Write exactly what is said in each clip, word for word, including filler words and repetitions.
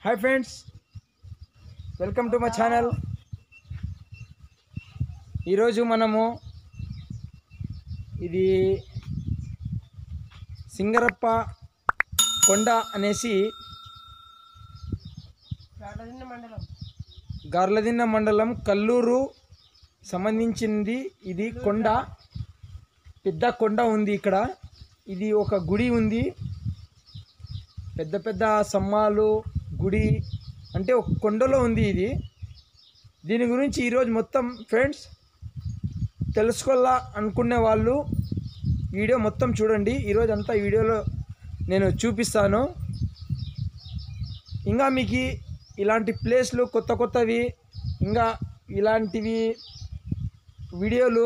Hi friends, welcome to my channel. ఈరోజు మనము ఇది సింగరప్ప కొండ అనేసి గార్లదిన్న మండలం కల్లూరు సంబంధించింది। ఇది కొండ, పెద్ద కొండ ఉంది ఇక్కడ। ఇది ఒక గుడి ఉంది, పెద్ద పెద్ద సమ్మాలు గుడి అంటే ఒక కొండలో ఉంది ఇది। దీని గురించి ఈరోజు మొత్తం ఫ్రెండ్స్ తెలుసుకోవాలా అనుకునే వాళ్ళు వీడియో మొత్తం చూడండి। ఈరోజు అంతా వీడియోలో నేను చూపిస్తాను। ఇంకా మీకు ఇలాంటి ప్లేస్లు కొత్త కొత్తవి ఇంకా ఇలాంటివి వీడియోలు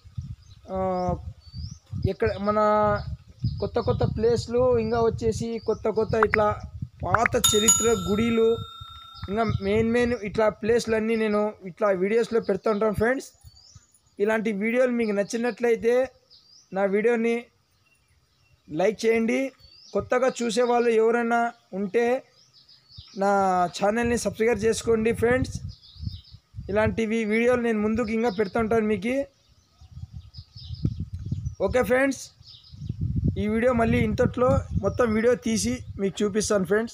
ఎక్కడ మన కొత్త కొత్త ప్లేస్లు ఇంకా వచ్చేసి కొత్త కొత్త ఇట్లా పాత చరిత్ర గుడిలు ఇంకా మెయిన్ మెయిన్ ఇట్లా ప్లేస్లన్నీ నేను ఇట్లా వీడియోస్లో పెడుతూ ఉంటాను ఫ్రెండ్స్। ఇలాంటి వీడియోలు మీకు నచ్చినట్లయితే నా వీడియోని లైక్ చేయండి। కొత్తగా చూసేవాళ్ళు ఎవరైనా ఉంటే నా ఛానల్ని సబ్స్క్రైబ్ చేసుకోండి ఫ్రెండ్స్। ఇలాంటివి వీడియోలు నేను ముందుకు ఇంకా పెడుతుంటాను మీకు। ఓకే ఫ్రెండ్స్, ఈ వీడియో మళ్ళీ ఇంతట్లో మొత్తం వీడియో తీసి మీకు చూపిస్తాను friends.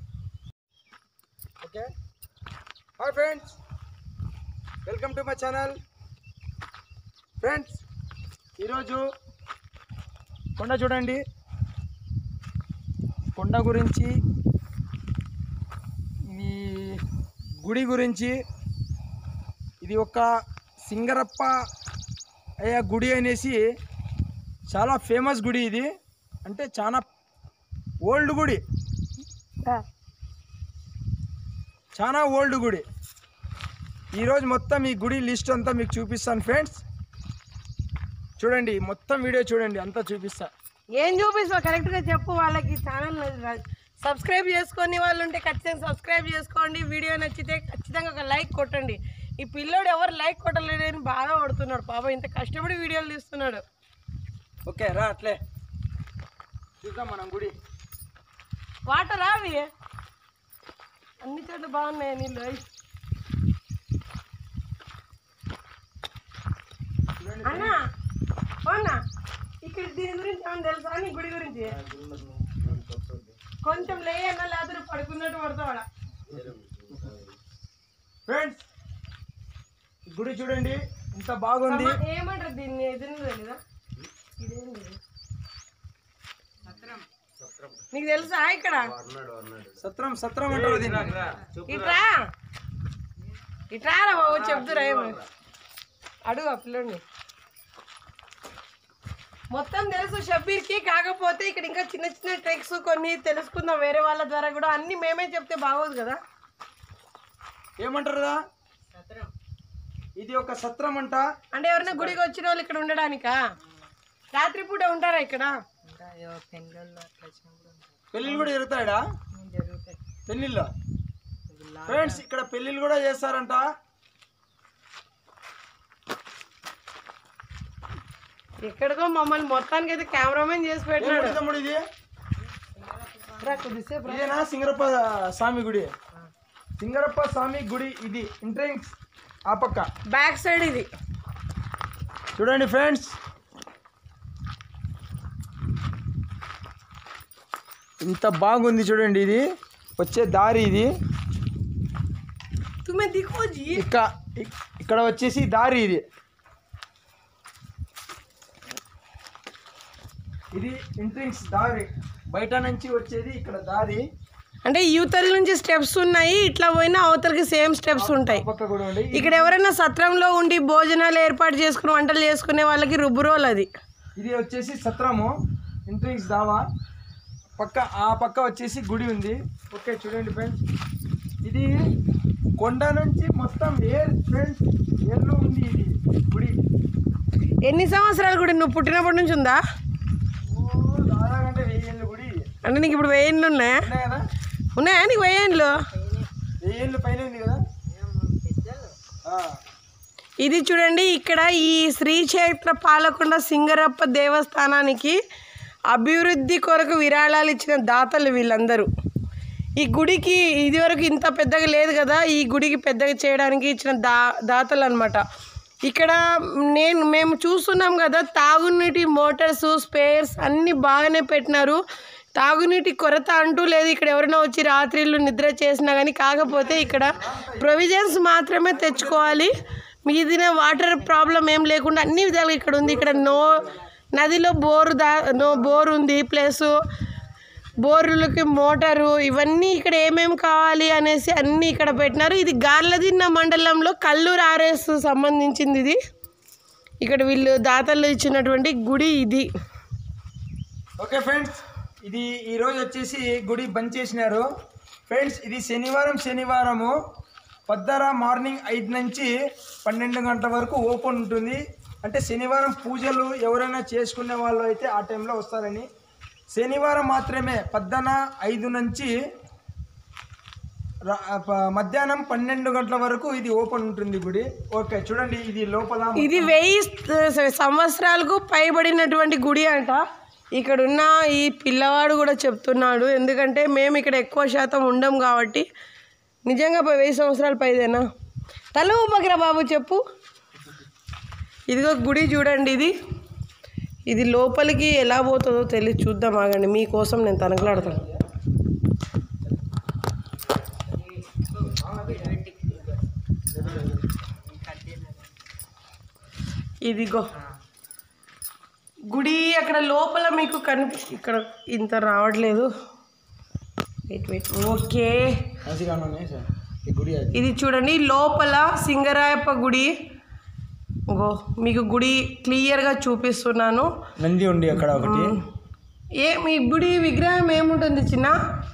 Okay, hi friends, welcome to my channel. Friends, ఈరోజు కొండ చూడండి, కొండ గురించి, ఇది గుడి గురించి। ఇది ఒక సింగరప్ప అయ్యా గుడి అనేసి చాలా ఫేమస్ గుడి। ఇది అంటే చాలా ఓల్డ్ గుడి, చాలా ఓల్డ్ గుడి। ఈరోజు మొత్తం ఈ గుడి లిస్ట్ అంతా మీకు చూపిస్తాను ఫ్రెండ్స్। చూడండి, మొత్తం వీడియో చూడండి, అంతా చూపిస్తా। ఏం చూపిస్తావు కరెక్ట్గా చెప్పు వాళ్ళకి। ఛానల్ సబ్స్క్రైబ్ చేసుకొని వాళ్ళు ఉంటే ఖచ్చితంగా సబ్స్క్రైబ్ చేసుకోండి। వీడియో నచ్చితే ఖచ్చితంగా ఒక లైక్ కొట్టండి। ఈ పిల్లోడు ఎవరు లైక్ కొట్టలేదని బాధపడుతున్నాడు పాపం, ఇంత కష్టపడి వీడియోలు తీస్తున్నాడు। ఓకే రా, అట్లే చూద్దాం మనం గుడి। వాటరా అవి అన్ని చోట్ల బాగున్నాయి నీళ్ళు। అన్నా అవునా, ఇక్కడ దీని గురించి ఏమన్నా తెలుసా నీ గుడి గురించి? కొంచెం లేయన్నా లేకపోతే పడుకున్నట్టు పడతావాడా ఫ్రెండ్స్? గుడి చూడండి ఎంత బాగుంది। ఏమంటారు దీన్ని? ఎదురు తెలీదా? నీకు తెలుసా ఇక్కడ సత్రం సత్రం అంటారు దీన్ని। ఇట్రా ఇట్రా రా బాబు, చెప్తురా ఏమో అడుగు ఆ పిల్లోడిని। మొత్తం తెలుసు షబ్బీర్కి, కాకపోతే ఇక్కడ ఇంకా చిన్న చిన్న ట్రిక్స్ కొన్ని తెలుసుకుందాం వేరే వాళ్ళ ద్వారా కూడా। అన్ని మేమే చెప్తే బాగోదు కదా। ఏమంటారు? ఇది ఒక సత్రం అంట। అంటే ఎవరైనా గుడికి వచ్చిన వాళ్ళు ఇక్కడ ఉండడానికా? రాత్రి పూట ఉంటారా ఇక్కడ? పెళ్ళిళ్ళు కూడా జరుగుతాయా? పెళ్ళిళ్ళు ఫ్రెండ్స్, ఇక్కడ పెళ్ళిళ్ళు కూడా చేస్తారంట। ఎక్కడికో మమ్మల్ని మొత్తానికి అయితే కెమెరామెన్ చేసి పెట్టినాడు తమ్ముడు। ఇది ఇదేనా సింగరప్ప స్వామి గుడి? సింగరప్ప స్వామి గుడి ఇది ఎంట్రన్స్ ఆ పక్క బ్యాక్ సైడ్ ఇది చూడండి ఫ్రెండ్స్। ఇంత బాగుంది చూడండి, ఇది వచ్చే దారి ఇది। తుమ్మే దిక్కోజీ ఇక్క ఇక్కడ వచ్చేసి దారి ఇది, ఇది ఎంట్రన్స్ దారి, బయట నుంచి వచ్చేది ఇక్కడ దారి। అంటే యూతల నుంచి స్టెప్స్ ఉన్నాయి, ఇట్లా పోయినా అవతలకి సేమ్ స్టెప్స్ ఉంటాయి। పక్క కూడా ఉంది। ఇక్కడ ఎవరైనా సత్రంలో ఉండి భోజనాలు ఏర్పాటు చేసుకుని వంటలు చేసుకునే వాళ్ళకి రుబ్బురోలు అది। ఇది వచ్చేసి సత్రము ఎంట్రన్స్ దావా, పక్క ఆ పక్క వచ్చేసి గుడి ఉంది। ఓకే చూడండి ఫ్రెండ్స్, ఇది కొండ నుంచి మొత్తం ఏర్ ఫ్రెండ్స్, ఏర్లో ఉంది ఇది గుడి। ఎన్ని సంవత్సరాల గుడి? నువ్వు పుట్టినప్పటి నుంచి ఉందా? ఓ దాదాపు వెయ్యి ఏళ్ళ గుడి అంటే నీకు ఇప్పుడు వెయ్యేళ్ళు ఉన్నాయా? ఉన్నాయి కదా? ఉన్నాయా నీకు వెయ్యేళ్ళు? వెయ్యి ఏళ్ళు పైన ఉంది కదా। ఇది చూడండి, ఇక్కడ ఈ శ్రీక్షేత్ర పాలకొండ సింగరప్ప దేవస్థానానికి అభివృద్ధి కొరకు విరాళాలు ఇచ్చిన దాతలు వీళ్ళందరూ। ఈ గుడికి ఇదివరకు ఇంత పెద్దగా లేదు కదా, ఈ గుడికి పెద్దగా చేయడానికి ఇచ్చిన దా దాతలు అనమాట. ఇక్కడ నేను మేము చూస్తున్నాం కదా, తాగునీటి మోటార్స్ స్పేర్స్ అన్నీ బాగానే పెట్టినారు. తాగునీటి కొరత అంటూ లేదు. ఇక్కడ ఎవరైనా వచ్చి రాత్రిళ్ళు నిద్ర చేసినా కానీ, కాకపోతే ఇక్కడ ప్రొవిజన్స్ మాత్రమే తెచ్చుకోవాలి. మిగిలిన వాటర్ ప్రాబ్లం ఏం లేకుండా అన్ని విధాలుగా ఇక్కడ ఉంది. ఇక్కడ నో నదిలో బోరు దా నో బోర్ ఉంది, ప్లస్ బోర్లకి మోటారు, ఇవన్నీ ఇక్కడ ఏమేమి కావాలి అనేసి అన్నీ ఇక్కడ పెట్టినారు. ఇది గార్లదిన్న మండలంలో కల్లూరు ఆర్ఎస్ సంబంధించింది. ఇది ఇక్కడ వీళ్ళు దాతలు ఇచ్చినటువంటి గుడి ఇది. ఓకే ఫ్రెండ్స్, ఇది ఈరోజు వచ్చేసి గుడి బంద్ చేసినారు ఫ్రెండ్స్. ఇది శనివారం శనివారము పొద్దున మార్నింగ్ ఐదు నుంచి పన్నెండు గంటల వరకు ఓపెన్ ఉంటుంది. అంటే శనివారం పూజలు ఎవరైనా చేసుకునే వాళ్ళు అయితే ఆ టైంలో వస్తారని. శనివారం మాత్రమే పొద్దున ఐదు నుంచి మధ్యాహ్నం పన్నెండు గంటల వరకు ఇది ఓపెన్ ఉంటుంది గుడి. ఓకే చూడండి, ఇది లోపల ఇది వెయ్యి సంవత్సరాలకు పైబడినటువంటి గుడి అంట. ఇక్కడున్న ఈ పిల్లవాడు కూడా చెప్తున్నాడు, ఎందుకంటే మేము ఇక్కడ ఎక్కువ శాతం ఉండం కాబట్టి. నిజంగా వెయ్యి సంవత్సరాల పైదేనా? తల ఊపకిరా బాబు చెప్పు. ఇదిగో గుడి చూడండి, ఇది ఇది లోపలికి ఎలా పోతుందో తెలియదు, చూద్దాం ఆగండి, మీకోసం నేను తనకలాడతాను. ఇదిగో గుడి అక్కడ లోపల మీకు కనిపి ఇక్కడ ఇంత రావట్లేదు. వెయిట్ వెయిట్ ఓకే, ఇది చూడండి లోపల సింగరాయప్ప గుడి. గో మీకు గుడి క్లియర్గా చూపిస్తున్నాను. నంది ఉంది అక్కడ ఒకటి. ఏ మీ గుడి విగ్రహం ఏముంటుంది చిన్న?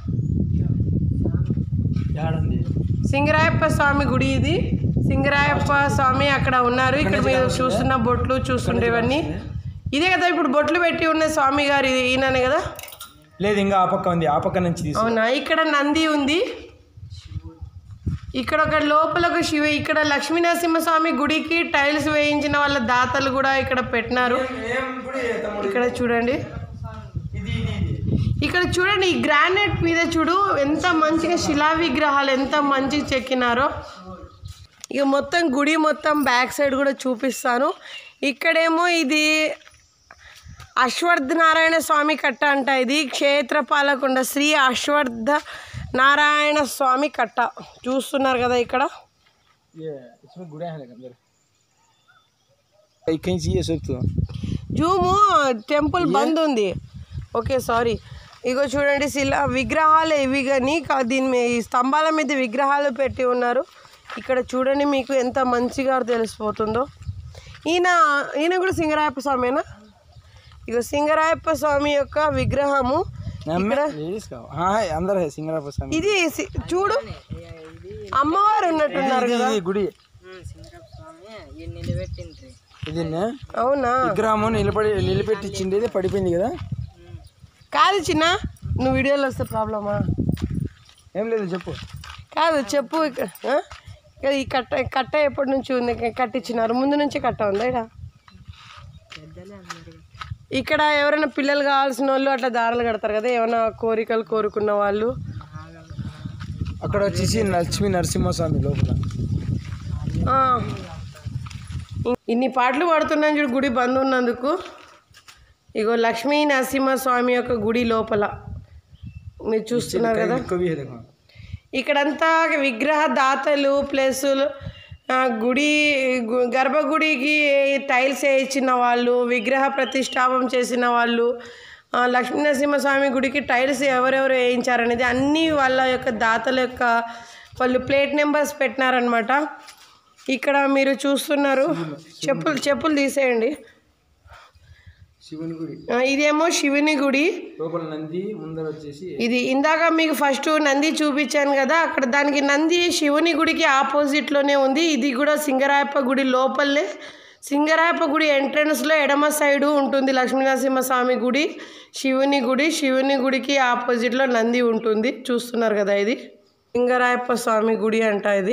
సింగరాయప్ప స్వామి గుడి ఇది. సింగరాయప్ప స్వామి అక్కడ ఉన్నారు. ఇక్కడ మీరు చూస్తున్న బొట్లు చూస్తుండేవన్నీ ఇదే కదా. ఇప్పుడు బొట్లు పెట్టి ఉన్న స్వామి గారు ఈయననే కదా? లేదు, ఇంకా ఆ పక్క ఉంది, ఆ పక్క నుంచి. అవునా? ఇక్కడ నంది ఉంది. ఇక్కడ ఒక లోపల ఒక శివ, ఇక్కడ లక్ష్మీ నరసింహస్వామి గుడికి టైల్స్ వేయించిన వాళ్ళ దాతలు కూడా ఇక్కడ పెట్టినారు. ఇక్కడ చూడండి, ఇక్కడ చూడండి ఈ గ్రానైట్ మీద చూడు ఎంత మంచిగా శిలా విగ్రహాలు ఎంత మంచిగా చెక్కినారో. ఇక మొత్తం గుడి మొత్తం బ్యాక్ సైడ్ కూడా చూపిస్తాను. ఇక్కడేమో ఇది అశ్వర్థ నారాయణ స్వామి కట్ట అంట. ఇది క్షేత్రపాలకొండ శ్రీ అశ్వర్థ నారాయణ స్వామి కట్ట చూస్తున్నారు కదా ఇక్కడ. జూము టెంపుల్ బంద్ ఉంది. Okay sorry. ఇగో చూడండి శిలా విగ్రహాలు ఇవి కానీ దీని మీద ఈ స్తంభాల మీద విగ్రహాలు పెట్టి ఉన్నారు. ఇక్కడ చూడండి మీకు ఎంత మంచిగా తెలిసిపోతుందో. ఈయన ఈయన కూడా సింగరాయప్ప స్వామినా? ఇగో సింగరాయప్ప స్వామి యొక్క విగ్రహము ఇది. చూడు అమ్మవారు ఉన్నట్టున్నారు కదా గుడి. అవునా? విగ్రహము నిలబడి నిలబెట్టించింది పడిపోయింది కదా. కాదు చిన్న, నువ్వు వీడియోలో వస్తే ప్రాబ్లమా? ఏం లేదు చెప్పు. కాదు చెప్పు. ఇక్కడ ఈ కట్ట కట్ట ఎప్పటి నుంచి ఉంది? కట్టించినారు ముందు నుంచి కట్ట ఉందా ఇక్కడ? ఇక్కడ ఎవరైనా పిల్లలు కావాల్సిన వాళ్ళు అట్లా దారాలు కడతారు కదా, ఏమైనా కోరికలు కోరుకున్న వాళ్ళు. అక్కడ వచ్చేసి లక్ష్మీ నరసింహస్వామి లోపల. ఇన్ని పాటలు పాడుతున్నాను చూడు గుడి బంద్ ఉన్నందుకు. ఇగో లక్ష్మీ నరసింహస్వామి యొక్క గుడి లోపల మీరు చూస్తున్నారు కదా. ఇక్కడంతా విగ్రహ దాతలు ప్లస్ గుడి గర్భగుడికి టైల్స్ వేయించిన వాళ్ళు, విగ్రహ ప్రతిష్టాపన చేసిన వాళ్ళు, లక్ష్మీ నరసింహస్వామి గుడికి టైల్స్ ఎవరెవరు వేయించారనేది అన్నీ వాళ్ళ యొక్క దాతల యొక్క వాళ్ళు ప్లేట్ నెంబర్స్ పెట్టినారనమాట. ఇక్కడ మీరు చూస్తున్నారు. చెప్పులు చెప్పులు తీసేయండి. శివుని గుడి. ఇదేమో శివుని గుడి. లోపల నంది ముందర వచ్చేసి ఇది ఇందాక మీకు ఫస్ట్ నంది చూపించాను కదా, అక్కడ దానికి నంది శివుని గుడికి ఆపోజిట్లోనే ఉంది. ఇది కూడా సింగరాయప్ప గుడి లోపలే. సింగరాయప్ప గుడి ఎంట్రన్స్లో ఎడమ సైడు ఉంటుంది లక్ష్మీనరసింహస్వామి గుడి, శివుని గుడి. శివుని గుడికి ఆపోజిట్లో నంది ఉంటుంది. చూస్తున్నారు కదా, ఇది సింగరాయప్ప స్వామి గుడి అంట. ఇది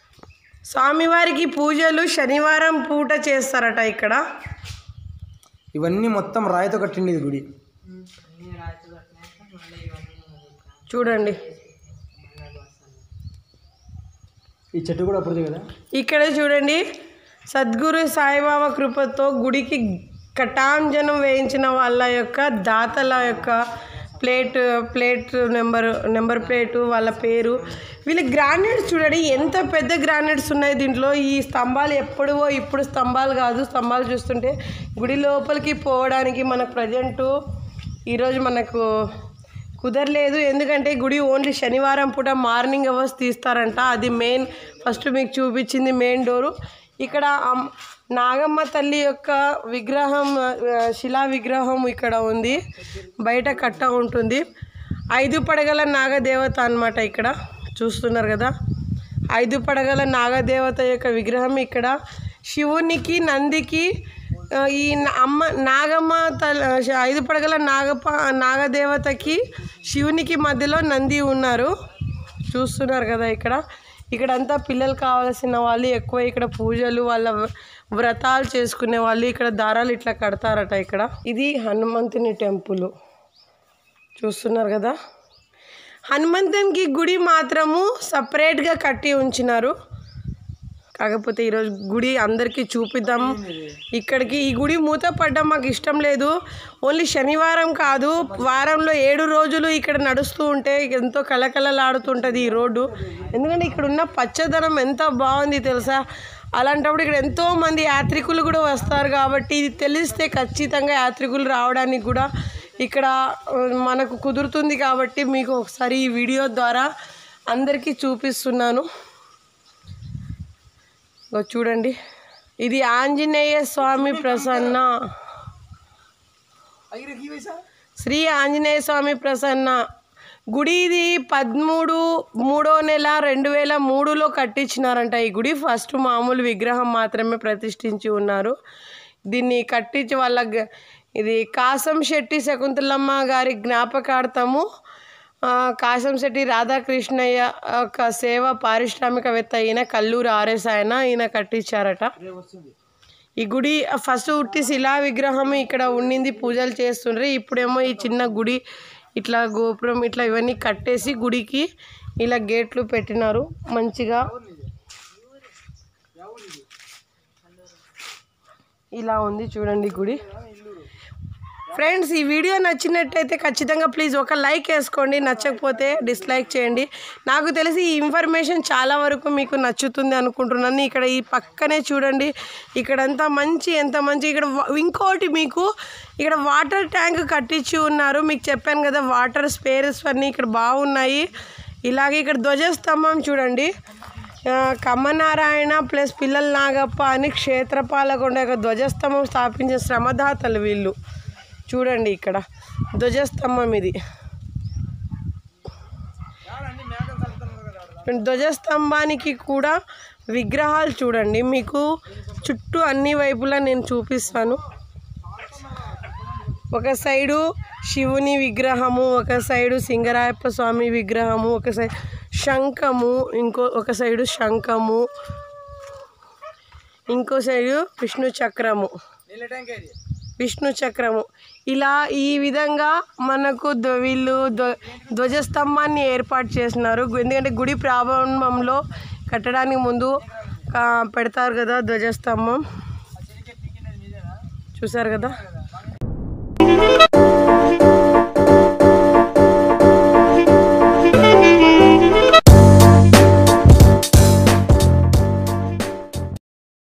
స్వామివారికి పూజలు శనివారం పూట చేస్తారట ఇక్కడ. ఇవన్నీ మొత్తం రాయితో కట్టింది ఇది గుడి. చూడండి ఈ చెట్టు కూడా అప్పుడుదే కదా. ఇక్కడ చూడండి సద్గురు సాయిబాబా కృపతో గుడికి కటాంజనం వేయించిన వాళ్ళ యొక్క దాతల యొక్క plate plate number number plate వాళ్ళ పేరు. వీళ్ళ గ్రానైట్స్ చూడండి ఎంత పెద్ద గ్రానైట్స్ ఉన్నాయి దీంట్లో. ఈ స్తంభాలు ఎప్పుడువో ఇప్పుడు స్తంభాలు కాదు. స్తంభాలు చూస్తుంటే గుడి లోపలికి పోవడానికి మనకు ప్రజెంటు ఈరోజు మనకు కుదరలేదు. ఎందుకంటే గుడి ఓన్లీ శనివారం పూట మార్నింగ్ అవర్స్ తీస్తారంట. అది మెయిన్ ఫస్ట్ మీకు చూపించింది మెయిన్ డోరు. ఇక్కడ నాగమ్మ తల్లి యొక్క విగ్రహం శిలా విగ్రహం ఇక్కడ ఉంది. బయట కట్ట ఉంటుంది. ఐదు పడగల నాగదేవత అన్నమాట. ఇక్కడ చూస్తున్నారు కదా ఐదు పడగల నాగదేవత యొక్క విగ్రహం. ఇక్కడ శివునికి నందికి ఈ అమ్మ నాగమ్మ తల్లి ఐదు పడగల నాగప నాగదేవతకి శివునికి మధ్యలో నంది ఉన్నారు. చూస్తున్నారు కదా ఇక్కడ ఇక్కడంతా పిల్లలు కావాల్సిన వాళ్ళు ఎక్కువ ఇక్కడ పూజలు వాళ్ళ వ్రతాలు చేసుకునే వాళ్ళు ఇక్కడ దారాలు ఇట్లా కడతారట. ఇక్కడ ఇది హనుమంతుని టెంపుల్ చూస్తున్నారు కదా. హనుమంతునికి గుడి మాత్రము సపరేట్గా కట్టి ఉంచినారు. కాకపోతే ఈరోజు గుడి అందరికీ చూపిద్దాం. ఇక్కడికి ఈ గుడి మూత పడ్డం మాకు ఇష్టం లేదు. ఓన్లీ శనివారం కాదు వారంలో ఏడు రోజులు ఇక్కడ నడుస్తూ ఉంటే ఎంతో కళకళలాడుతుంటుంది ఈ రోడ్డు. ఎందుకంటే ఇక్కడ ఉన్న పచ్చదనం ఎంత బాగుంది తెలుసా. అలాంటప్పుడు ఇక్కడ ఎంతోమంది యాత్రికులు కూడా వస్తారు. కాబట్టి ఇది తెలిస్తే ఖచ్చితంగా యాత్రికులు రావడానికి కూడా ఇక్కడ మనకు కుదురుతుంది. కాబట్టి మీకు ఒకసారి ఈ వీడియో ద్వారా అందరికీ చూపిస్తున్నాను. చూడండి ఇది ఆంజనేయ స్వామి ప్రసన్న శ్రీ ఆంజనేయ స్వామి ప్రసన్న గుడి. ఇది పదమూడు మూడో నెల రెండు వేల మూడులో కట్టించినారంట. ఈ గుడి ఫస్ట్ మామూలు విగ్రహం మాత్రమే ప్రతిష్ఠించి ఉన్నారు. దీన్ని కట్టించి వాళ్ళ ఇది కాసం శెట్టి శకుంతలమ్మ గారి జ్ఞాపకార్థము కాసంశెట్టి రాధాకృష్ణయ్య ఒక సేవ పారిశ్రామికవేత్త అయిన కల్లూరు ఆర్ఎస్ ఆయన ఈయన కట్టించారట. ఈ గుడి ఫస్ట్ ఉట్టి శిలా విగ్రహం ఇక్కడ ఉండింది, పూజలు చేస్తుండ్రు. ఇప్పుడేమో ఈ చిన్న గుడి ఇట్లా గోపురం ఇట్లా ఇవన్నీ కట్టేసి గుడికి ఇలా గేట్లు పెట్టినారు. మంచిగా ఇలా ఉంది చూడండి గుడి. ఫ్రెండ్స్ ఈ వీడియో నచ్చినట్టయితే ఖచ్చితంగా ప్లీజ్ ఒక లైక్ వేసుకోండి. నచ్చకపోతే డిస్లైక్ చేయండి. నాకు తెలిసి ఈ ఇన్ఫర్మేషన్ చాలా వరకు మీకు నచ్చుతుంది అనుకుంటున్నాను. ఇక్కడ ఈ పక్కనే చూడండి ఇక్కడంతా మంచి ఎంత మంచి. ఇక్కడ ఇంకోటి మీకు ఇక్కడ వాటర్ ట్యాంక్ కట్టించి ఉన్నారు. మీకు చెప్పాను కదా వాటర్ స్పేర్స్ అన్నీ ఇక్కడ బాగున్నాయి. ఇలాగే ఇక్కడ ధ్వజస్తంభం చూడండి. కమ్మనారాయణ ప్లస్ పిల్లల నాగప్ప అని క్షేత్రపాలకొండ యొక్క ధ్వజస్తంభం స్థాపించిన శ్రమదాతలు వీళ్ళు. చూడండి ఇక్కడ ధ్వజస్తంభం ఇది. ధ్వజస్తంభానికి కూడా విగ్రహాలు చూడండి. మీకు చుట్టూ అన్ని వైపులా నేను చూపిస్తాను. ఒక సైడు శివుని విగ్రహము, ఒక సైడు సింగరాయప్ప స్వామి విగ్రహము, ఒక సైడ్ శంఖము, ఇంకో ఒక సైడు శంఖము, ఇంకో సైడు విష్ణు చక్రము విష్ణు చక్రము ఇలా ఈ విధంగా మనకు వీళ్ళు ధ్వజస్తంభాన్ని ఏర్పాటు చేసినారు. ఎందుకంటే గుడి ప్రారంభంలో కట్టడానికి ముందు పెడతారు కదా ధ్వజస్తంభం. చూసారు కదా